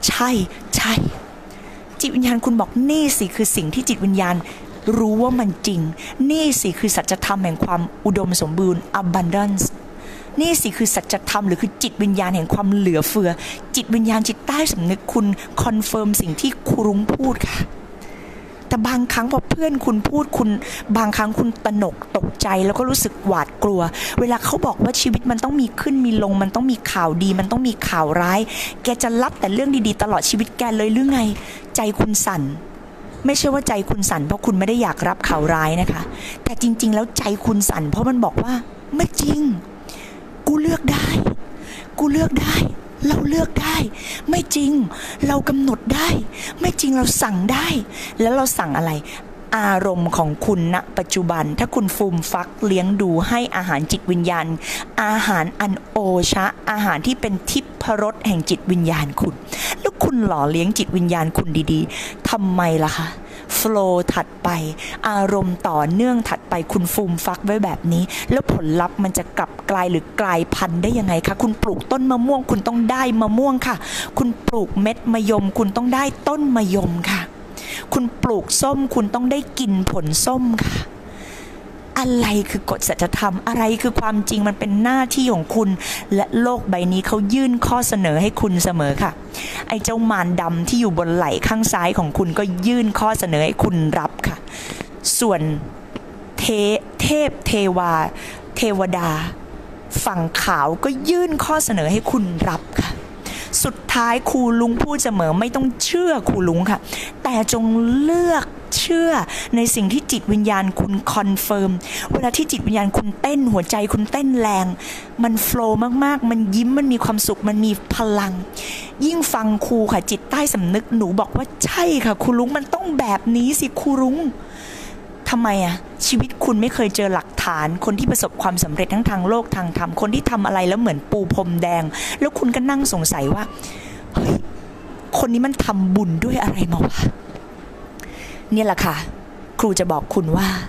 จิตวิญญาณคุณบอกนี่สิคือสิ่งที่จิตวิญญาณรู้ว่ามันจริงนี่สิคือสัจธรรมแห่งความอุดมสมบูรณ์ abundance นี่สิคือสัจธรรมหรือคือจิตวิญญาณแห่งความเหลือเฟือจิตวิญญาณจิตใต้สำนึกคุณคอนเฟิร์มสิ่งที่ครูรุ้งพูดค่ะแต่บางครั้งพอเพื่อนคุณพูดคุณบางครั้งคุณตระหนกตกใจแล้วก็รู้สึกหวาดกลัวเวลาเขาบอกว่าชีวิตมันต้องมีขึ้นมีลงมันต้องมีข่าวดีมันต้องมีข่าวร้ายแกจะรับแต่เรื่องดีๆตลอดชีวิตแกเลยหรือไงใจคุณสั่นไม่ใช่ว่าใจคุณสั่นเพราะคุณไม่ได้อยากรับข่าวร้ายนะคะแต่จริงๆแล้วใจคุณสั่นเพราะมันบอกว่าไม่จริงกูเลือกได้เราเลือกได้ไม่จริงเรากำหนดได้ไม่จริงเราสั่งได้แล้วเราสั่งอะไรอารมณ์ของคุณณปัจจุบันถ้าคุณฟูมฟักเลี้ยงดูให้อาหารจิตวิญญาณอาหารอันโอชะอาหารที่เป็นทิพรสแห่งจิตวิญญาณคุณแล้วคุณหล่อเลี้ยงจิตวิญญาณคุณดีๆทำไมล่ะคะโฟลว์ถัดไปอารมณ์ต่อเนื่องถัดไปคุณฟูมฟักไว้แบบนี้แล้วผลลัพธ์มันจะกลับกลายหรือกลายพันธุ์ได้ยังไงคะคุณปลูกต้นมะม่วงคุณต้องได้มะม่วงค่ะคุณปลูกเม็ดมะยมคุณต้องได้ต้นมะยมค่ะคุณปลูกส้มคุณต้องได้กินผลส้มค่ะอะไรคือกฎสัจธรรมอะไรคือความจริงมันเป็นหน้าที่ของคุณและโลกใบนี้เขายื่นข้อเสนอให้คุณเสมอค่ะไอ้เจ้ามารดำที่อยู่บนไหล่ข้างซ้ายของคุณก็ยื่นข้อเสนอให้คุณรับค่ะส่วนเทพเทวดาฝั่งขาวก็ยื่นข้อเสนอให้คุณรับค่ะสุดท้ายครูลุงพูดเสมอไม่ต้องเชื่อครูลุงค่ะแต่จงเลือกเชื่อในสิ่งที่จิตวิญญาณคุณคอนเฟิร์มเวลาที่จิตวิญญาณคุณเต้นหัวใจคุณเต้นแรงมันโฟลว์มากๆมันยิ้มมันมีความสุขมันมีพลังยิ่งฟังครูค่ะจิตใต้สำนึกหนูบอกว่าใช่ค่ะครูลุงมันต้องแบบนี้สิครูลุงทำไมชีวิตคุณไม่เคยเจอหลักฐานคนที่ประสบความสำเร็จทั้งทางโลกทางธรรมคนที่ทำอะไรแล้วเหมือนปูพรมแดงแล้วคุณก็นั่งสงสัยว่าเฮ้ยคนนี้มันทำบุญด้วยอะไรมาวะเนี่ยแหละค่ะครูจะบอกคุณว่า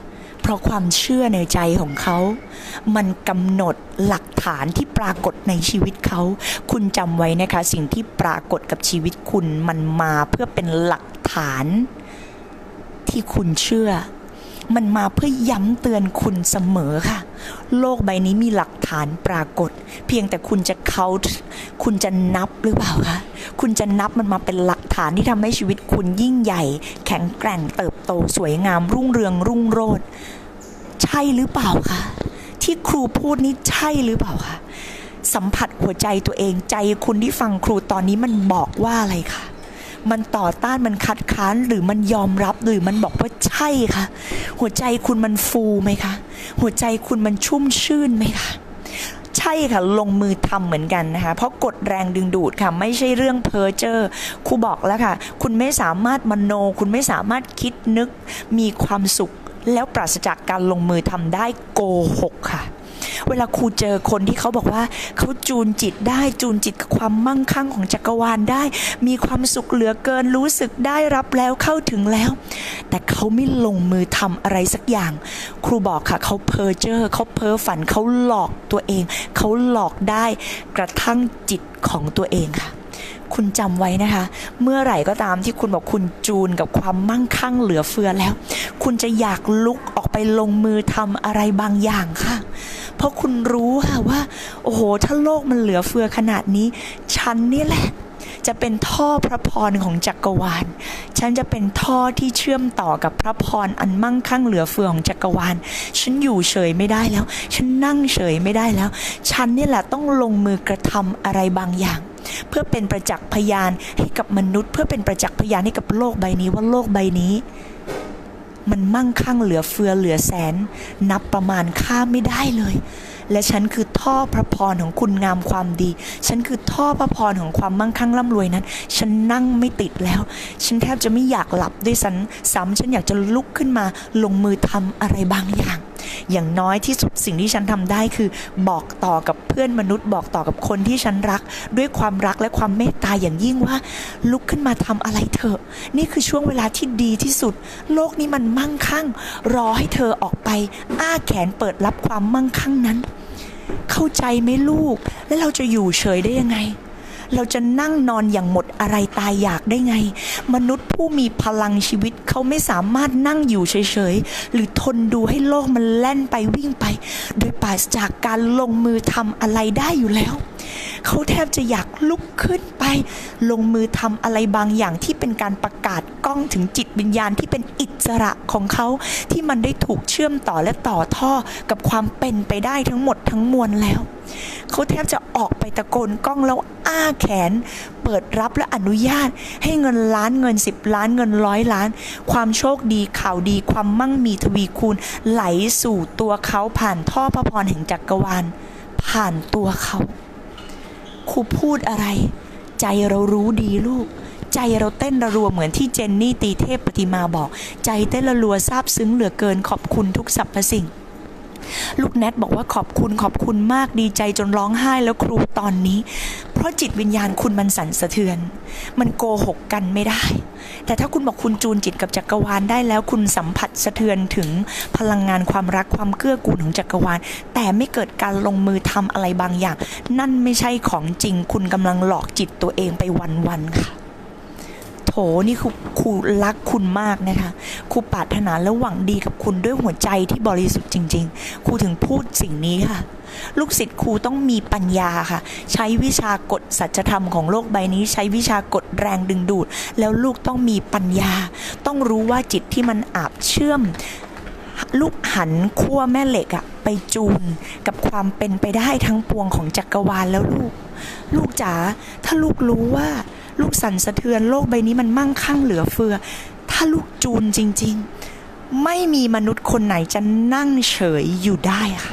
ราะความเชื่อในใจของเขามันกำหนดหลักฐานที่ปรากฏในชีวิตเขาคุณจำไว้นะคะสิ่งที่ปรากฏกับชีวิตคุณมันมาเพื่อเป็นหลักฐานที่คุณเชื่อมันมาเพื่อย้ำเตือนคุณเสมอค่ะโลกใบนี้มีหลักฐานปรากฏเพียงแต่คุณจะคุณจะนับหรือเปล่าคะคุณจะนับมันมาเป็นหลักฐานที่ทำให้ชีวิตคุณยิ่งใหญ่แข็งแกร่งเติบโตสวยงามรุ่งเรืองรุ่งโรจน์ใช่หรือเปล่าคะที่ครูพูดนี้ใช่หรือเปล่าคะสัมผัสหัวใจตัวเองใจคุณที่ฟังครูตอนนี้มันบอกว่าอะไรคะมันต่อต้านมันคัดค้านหรือมันยอมรับหรือมันบอกว่าใช่คะหัวใจคุณมันฟูไหมคะหัวใจคุณมันชุ่มชื่นไหมคะใช่ค่ะลงมือทำเหมือนกันนะคะเพราะกฎแรงดึงดูดค่ะไม่ใช่เรื่องเพ้อเจ้อครูบอกแล้วค่ะคุณไม่สามารถมโนคุณไม่สามารถคิดนึกมีความสุขแล้วปราศจากการลงมือทำได้โกหกค่ะเวลาครูเจอคนที่เขาบอกว่าเขาจูนจิตได้จูนจิตกับความมั่งคั่งของจักรวาลได้มีความสุขเหลือเกินรู้สึกได้รับแล้วเข้าถึงแล้วแต่เขาไม่ลงมือทำอะไรสักอย่างครูบอกค่ะเขาเพ้อเจ้อเขาเพ้อฝันเขาหลอกตัวเองเขาหลอกได้กระทั่งจิตของตัวเองค่ะคุณจำไว้นะคะเมื่อไหร่ก็ตามที่คุณบอกคุณจูนกับความมั่งคั่งเหลือเฟือแล้วคุณจะอยากลุกออกไปลงมือทำอะไรบางอย่างค่ะเพราะคุณรู้ค่ะว่าโอ้โหถ้าโลกมันเหลือเฟือขนาดนี้ฉันนี่แหละจะเป็นท่อพระพรของจักรวาลฉันจะเป็นท่อที่เชื่อมต่อกับพระพรอันมั่งคั่งเหลือเฟือของจักรวาลฉันอยู่เฉยไม่ได้แล้วฉันนั่งเฉยไม่ได้แล้วฉันนี่แหละต้องลงมือกระทำอะไรบางอย่างเพื่อเป็นประจักษ์พยานให้กับมนุษย์เพื่อเป็นประจักษ์พยานให้กับโลกใบนี้ว่าโลกใบนี้มันมั่งคั่งเหลือเฟือเหลือแสนนับประมาณค่าไม่ได้เลยและฉันคือท่อพระพรของคุณงามความดีฉันคือท่อพระพรของความมั่งคั่งร่ำรวยนั้นฉันนั่งไม่ติดแล้วฉันแทบจะไม่อยากหลับด้วยซ้ำฉันอยากจะลุกขึ้นมาลงมือทำอะไรบางอย่างน้อยที่สุดสิ่งที่ฉันทำได้คือบอกต่อกับเพื่อนมนุษย์บอกต่อกับคนที่ฉันรักด้วยความรักและความเมตตาอย่างยิ่งว่าลุกขึ้นมาทำอะไรเถอะนี่คือช่วงเวลาที่ดีที่สุดโลกนี้มันมั่งคั่งรอให้เธอออกไปอ้าแขนเปิดรับความมั่งคั่งนั้นเข้าใจไหมลูกแล้วเราจะอยู่เฉยได้ยังไงเราจะนั่งนอนอย่างหมดอะไรตายอยากได้ไงมนุษย์ผู้มีพลังชีวิตเขาไม่สามารถนั่งอยู่เฉยๆหรือทนดูให้โลกมันแล่นไปวิ่งไปโดยปราศจากการลงมือทำอะไรได้อยู่แล้วเขาแทบจะอยากลุกขึ้นไปลงมือทำอะไรบางอย่างที่เป็นการประกาศก้องถึงจิตวิญญาณที่เป็นอิสระของเขาที่มันได้ถูกเชื่อมต่อและต่อท่อกับความเป็นไปได้ทั้งหมดทั้งมวลแล้วเขาแทบจะออกไปตะโกนก้องแล้วอ้าแขนเปิดรับและอนุญาตให้เงินล้านเงิน10 ล้านเงิน100 ล้านความโชคดีข่าวดีความมั่งมีทวีคูณไหลสู่ตัวเขาผ่านท่อพระพรแห่งจักรวาลผ่านตัวเขาครูพูดอะไรใจเรารู้ดีลูกใจเราเต้นระรัวเหมือนที่เจนนี่ตีเทพปฏิมาบอกใจเต้นระรัวซาบซึ้งเหลือเกินขอบคุณทุกสรรพสิ่งลูกแนทบอกว่าขอบคุณมากดีใจจนร้องไห้แล้วครูตอนนี้เพราะจิตวิญญาณคุณมันสั่นสะเทือนมันโกหกกันไม่ได้แต่ถ้าคุณบอกคุณจูนจิตกับจักรวาลได้แล้วคุณสัมผัสสะเทือนถึงพลังงานความรักความเกื้อกูลของจักรวาลแต่ไม่เกิดการลงมือทำอะไรบางอย่างนั่นไม่ใช่ของจริงคุณกำลังหลอกจิตตัวเองไปวันๆค่ะโถนี่ครูรักคุณมากนะคะครูปรารถนาและหวังดีกับคุณด้วยหัวใจที่บริสุทธิ์จริงๆครูถึงพูดสิ่งนี้ค่ะลูกศิษย์ครูต้องมีปัญญาค่ะใช้วิชากฎสัจธรรมของโลกใบนี้ใช้วิชากฎแรงดึงดูดแล้วลูกต้องมีปัญญาต้องรู้ว่าจิตที่มันอาบเชื่อมลูกหันขั้วแม่เหล็กอะไปจูนกับความเป็นไปได้ทั้งปวงของจักรวาลแล้วลูกจ๋าถ้าลูกรู้ว่าลูกสั่นสะเทือนโลกใบนี้มันมั่งคั่งเหลือเฟือถ้าลูกจูนจริงๆไม่มีมนุษย์คนไหนจะนั่งเฉยอยู่ได้ค่ะ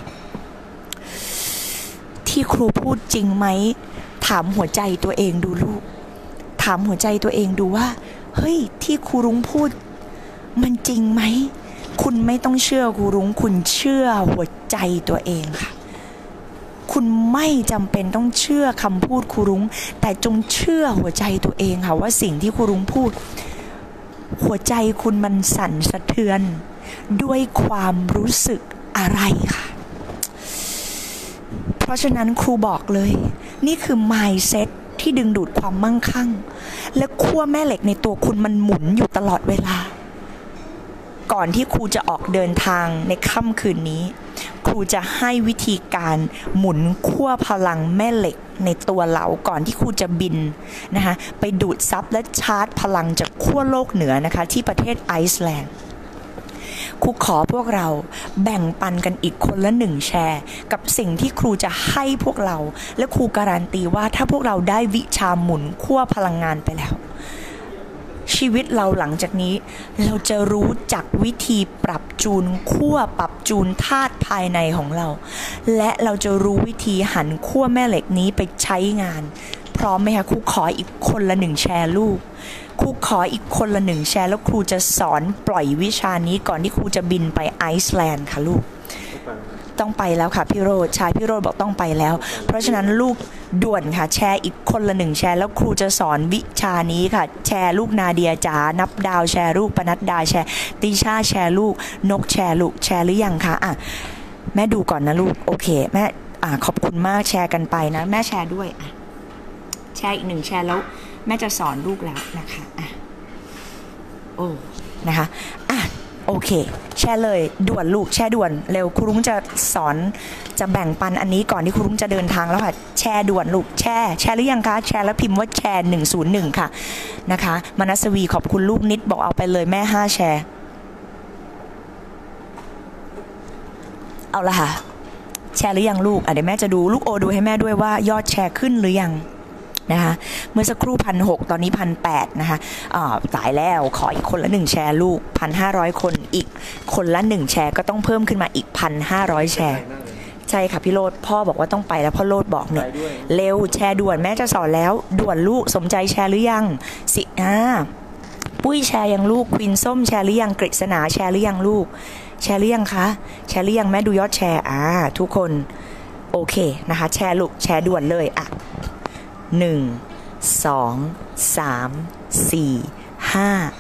ที่ครูพูดจริงไหมถามหัวใจตัวเองดูลูกถามหัวใจตัวเองดูว่าเฮ้ยที่ครูรุ้งพูดมันจริงไหมคุณไม่ต้องเชื่อครูรุ้งคุณเชื่อหัวใจตัวเองค่ะคุณไม่จำเป็นต้องเชื่อคำพูดครูรุ้งแต่จงเชื่อหัวใจตัวเองค่ะว่าสิ่งที่ครูรุ้งพูดหัวใจคุณมันสั่นสะเทือนด้วยความรู้สึกอะไรค่ะเพราะฉะนั้นครูบอกเลยนี่คือ mindset ที่ดึงดูดความมั่งคั่งและขั้วแม่เหล็กในตัวคุณมันหมุนอยู่ตลอดเวลาก่อนที่ครูจะออกเดินทางในค่ำคืนนี้ครูจะให้วิธีการหมุนขั้วพลังแม่เหล็กในตัวเราก่อนที่ครูจะบินนะคะไปดูดซับและชาร์จพลังจากขั้วโลกเหนือนะคะที่ประเทศไอซ์แลนด์ครูขอพวกเราแบ่งปันกันอีกคนละ1แชร์กับสิ่งที่ครูจะให้พวกเราและครูการันตีว่าถ้าพวกเราได้วิชาหมุนขั้วพลังงานไปแล้วชีวิตเราหลังจากนี้เราจะรู้จักวิธีปรับจูนขั้วปรับจูนธาตุภายในของเราและเราจะรู้วิธีหันขั้วแม่เหล็กนี้ไปใช้งานพร้อมไหมคะครูขออีกคนละ1แชร์ลูกครูขออีกคนละ1แชร์แล้วครูจะสอนปล่อยวิชานี้ก่อนที่ครูจะบินไปไอซ์แลนด์ค่ะลูกต้องไปแล้วค่ะพี่โรดชายพี่โรดบอกต้องไปแล้วเพราะฉะนั้นลูกด่วนค่ะแชร์อีกคนละ1แชร์แล้วครูจะสอนวิชานี้ค่ะแชร์ลูกนาเดียจ๋านับดาวแชร์ลูกปนัดดาแชร์ติชาแชร์ลูกนกแชร์ลูกแชร์หรือยังคะแม่ดูก่อนนะลูกโอเคแม่ขอบคุณมากแชร์กันไปนะแม่แชร์ด้วยแชร์อีก1แชร์แล้วแม่จะสอนลูกแล้วนะคะโอ้นะคะโอเคแชร์เลยด่วนลูกแชร์ด่วนเร็วครูรุ้งจะสอนจะแบ่งปันอันนี้ก่อนที่ครูรุ้งจะเดินทางแล้วค่ะแชร์ด่วนลูกแชร์หรือยังคะแชร์แล้วพิมพ์ว่าแชร์101ค่ะนะคะมนัสวีขอบคุณลูกนิดบอกเอาไปเลยแม่5แชร์เอาละค่ะแชร์หรือยังลูกเดี๋ยวแม่จะดูลูกโอดูให้แม่ด้วยว่ายอดแชร์ขึ้นหรือยังนะคะเมื่อสักครู่1,600ตอนนี้1,800นะคะตายแล้วขออีกคนละ1แชร์ลูก 1,500 คนอีกคนละ1แชร์ก็ต้องเพิ่มขึ้นมาอีก 1,500 แชร์ใช่ค่ะพี่โรดพ่อบอกว่าต้องไปแล้วพ่อโรดบอกเนี่ยเร็วแชร์ด่วนแม่จะสอนแล้วด่วนลูกสมใจแชร์หรือยังปุ้ยแชร์ยังลูกควินส้มแชร์หรือยังกฤษณาแชร์หรือยังลูกแชร์หรือยังคะแชร์หรือยังแม่ดูยอดแชร์ทุกคนโอเคนะคะแชร์ลูกแชร์ด่วนเลย1 2 3 4 5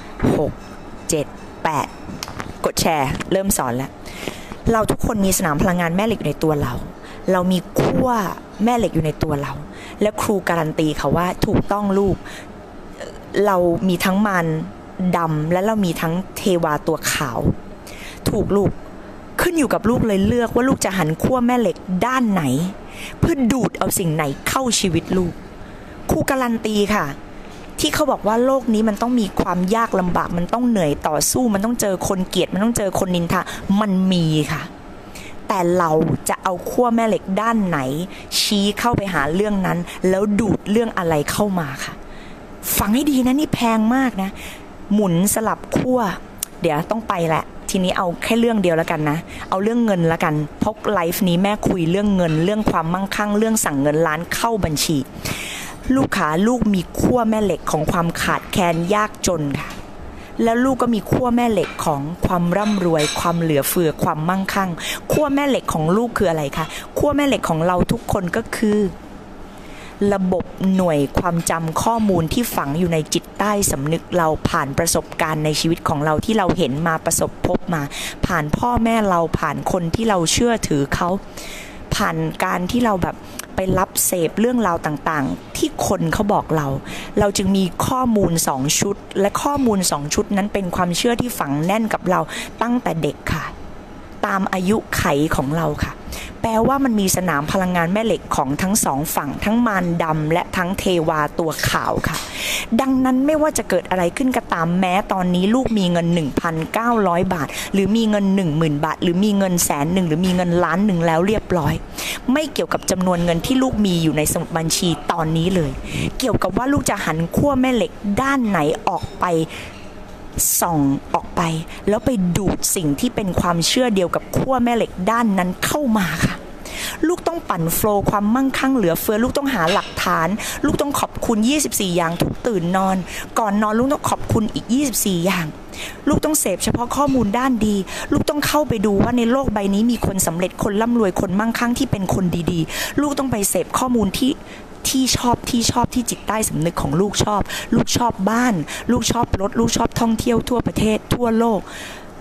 6 7 8กดแชร์เริ่มสอนแล้วเราทุกคนมีสนามพลังงานแม่เหล็กอยู่ในตัวเรามีขั้วแม่เหล็กอยู่ในตัวเราและครูการันตีค่ะว่าถูกต้องลูกเรามีทั้งมารดำและเรามีทั้งเทวาตัวขาวถูกลูกขึ้นอยู่กับลูกเลยเลือกว่าลูกจะหันขั้วแม่เหล็กด้านไหนเพื่อดูดเอาสิ่งไหนเข้าชีวิตลูกครูการันตีค่ะที่เขาบอกว่าโลกนี้มันต้องมีความยากลำบากมันต้องเหนื่อยต่อสู้มันต้องเจอคนเกลียดมันต้องเจอคนนินทามันมีค่ะแต่เราจะเอาขั้วแม่เหล็กด้านไหนชี้เข้าไปหาเรื่องนั้นแล้วดูดเรื่องอะไรเข้ามาค่ะฟังให้ดีนะนี่แพงมากนะหมุนสลับขั้วเดี๋ยวต้องไปแหละทีนี้เอาแค่เรื่องเดียวแล้วกันนะเอาเรื่องเงินแล้วกันเพราะไลฟ์นี้แม่คุยเรื่องเงินเรื่องความมั่งคั่งเรื่องสั่งเงินล้านเข้าบัญชีลูกขาลูกมีขั้วแม่เหล็กของความขาดแคลนยากจนค่ะแล้วลูกก็มีขั้วแม่เหล็กของความร่ำรวยความเหลือเฟือความมั่งคั่งขั้วแม่เหล็กของลูกคืออะไรคะขั้วแม่เหล็กของเราทุกคนก็คือระบบหน่วยความจำข้อมูลที่ฝังอยู่ในจิตใต้สำนึกเราผ่านประสบการณ์ในชีวิตของเราที่เราเห็นมาประสบพบมาผ่านพ่อแม่เราผ่านคนที่เราเชื่อถือเขาผ่านการที่เราแบบไปรับเสพเรื่องราวต่างๆที่คนเขาบอกเราจึงมีข้อมูล2ชุดและข้อมูล2ชุดนั้นเป็นความเชื่อที่ฝังแน่นกับเราตั้งแต่เด็กค่ะตามอายุไขของเราค่ะแปลว่ามันมีสนามพลังงานแม่เหล็กของทั้ง2ฝั่งทั้งมารดำและทั้งเทวาตัวขาวค่ะดังนั้นไม่ว่าจะเกิดอะไรขึ้นก็ตามแม้ตอนนี้ลูกมีเงิน 1,900 บาทหรือมีเงิน 10,000 บาทหรือมีเงิน100,000หรือมีเงิน1,000,000แล้วเรียบร้อยไม่เกี่ยวกับจำนวนเงินที่ลูกมีอยู่ในสมุดบัญชีตอนนี้เลยเกี่ยวกับว่าลูกจะหันขั้วแม่เหล็กด้านไหนออกไปส่องออกไปแล้วไปดูดสิ่งที่เป็นความเชื่อเดียวกับขั้วแม่เหล็กด้านนั้นเข้ามาค่ะลูกต้องปั่นโฟลว์ความมั่งคั่งเหลือเฟือลูกต้องหาหลักฐานลูกต้องขอบคุณ24อย่างทุกตื่นนอนก่อนนอนลูกต้องขอบคุณอีก24อย่างลูกต้องเสพเฉพาะข้อมูลด้านดีลูกต้องเข้าไปดูว่าในโลกใบนี้มีคนสำเร็จคนร่ำรวยคนมั่งคั่งที่เป็นคนดีๆลูกต้องไปเสพข้อมูลที่ชอบที่จิตใต้สำนึกของลูกชอบบ้านลูกชอบรถลูกชอบท่องเที่ยวทั่วประเทศทั่วโลก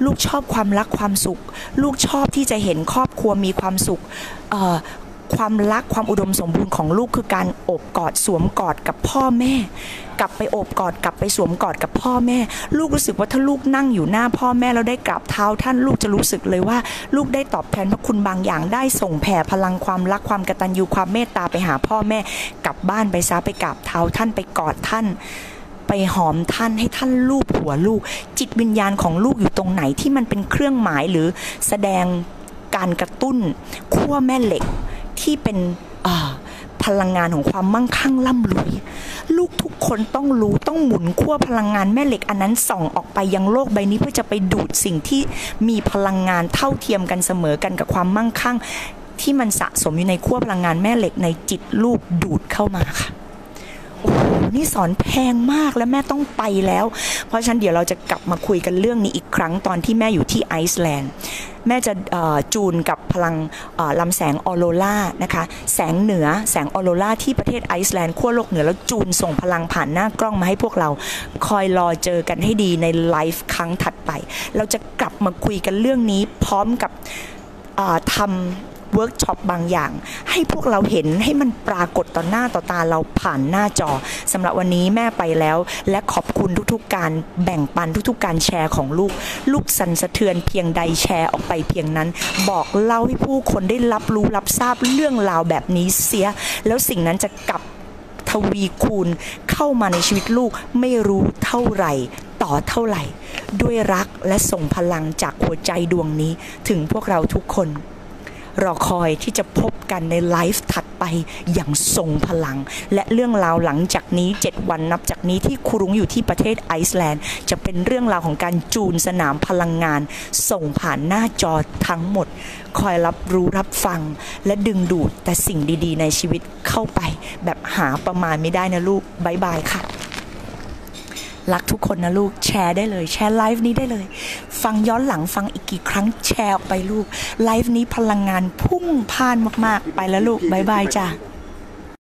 ลูกชอบความรักความสุขลูกชอบที่จะเห็นครอบครัวมีความสุขความรักความอุดมสมบูรณ์ของลูกคือการโอบกอดสวมกอดกับพ่อแม่กลับไปโอบกอดกลับไปสวมกอดกับพ่อแม่ลูกรู้สึกว่าถ้าลูกนั่งอยู่หน้าพ่อแม่แล้วได้กราบเท้าท่านลูกจะรู้สึกเลยว่าลูกได้ตอบแทนพระคุณบางอย่างได้ส่งแผ่พลังความรักความกตัญญูความเมตตาไปหาพ่อแม่กลับบ้านไปซะไปกราบเท้าท่านไปกอดท่านไปหอมท่านให้ท่านลูบหัวลูกจิตวิญญาณของลูกอยู่ตรงไหนที่มันเป็นเครื่องหมายหรือแสดงการกระตุ้นขั้วแม่เหล็กที่เป็นพลังงานของความมั่งคั่งร่ำรวยลูกทุกคนต้องรู้ต้องหมุนขั้วพลังงานแม่เหล็กอันนั้นส่องออกไปยังโลกใบนี้เพื่อจะไปดูดสิ่งที่มีพลังงานเท่าเทียมกันเสมอกันกับความมั่งคั่งที่มันสะสมอยู่ในขั้วพลังงานแม่เหล็กในจิตลูกดูดเข้ามาค่ะโอ้โหนี่สอนแพงมากและแม่ต้องไปแล้วเพราะฉะนั้นเดี๋ยวเราจะกลับมาคุยกันเรื่องนี้อีกครั้งตอนที่แม่อยู่ที่ไอซ์แลนด์แม่จะจูนกับพลังลำแสงออโรรานะคะแสงเหนือแสงออโรราที่ประเทศไอซ์แลนด์ขั้วโลกเหนือแล้วจูนส่งพลังผ่านหน้ากล้องมาให้พวกเราคอยรอเจอกันให้ดีในไลฟ์ครั้งถัดไปเราจะกลับมาคุยกันเรื่องนี้พร้อมกับทำเวิร์กช็อปบางอย่างให้พวกเราเห็นให้มันปรากฏต่อหน้าต่อตาเราผ่านหน้าจอสำหรับวันนี้แม่ไปแล้วและขอบคุณทุกๆการแบ่งปันทุกๆการแชร์ของลูกสั่นสะเทือนเพียงใดแชร์ออกไปเพียงนั้นบอกเล่าให้ผู้คนได้รับรู้รับทราบเรื่องราวแบบนี้เสียแล้วสิ่งนั้นจะกลับทวีคูณเข้ามาในชีวิตลูกไม่รู้เท่าไหร่ต่อเท่าไหร่ด้วยรักและส่งพลังจากหัวใจดวงนี้ถึงพวกเราทุกคนรอคอยที่จะพบกันในไลฟ์ถัดไปอย่างทรงพลังและเรื่องราวหลังจากนี้7วันนับจากนี้ที่ครูรุ้งอยู่ที่ประเทศไอซ์แลนด์จะเป็นเรื่องราวของการจูนสนามพลังงานส่งผ่านหน้าจอทั้งหมดคอยรับรู้รับฟังและดึงดูดแต่สิ่งดีๆในชีวิตเข้าไปแบบหาประมาณไม่ได้นะลูกบ๊ายบายค่ะรักทุกคนนะลูกแชร์ได้เลยแชร์ไลฟ์นี้ได้เลยฟังย้อนหลังฟังอีกกี่ครั้งแชร์ออกไปลูกไลฟ์นี้พลังงานพุ่งพ่านมากๆไปแล้วลูกบ๊ายบายจ้ะ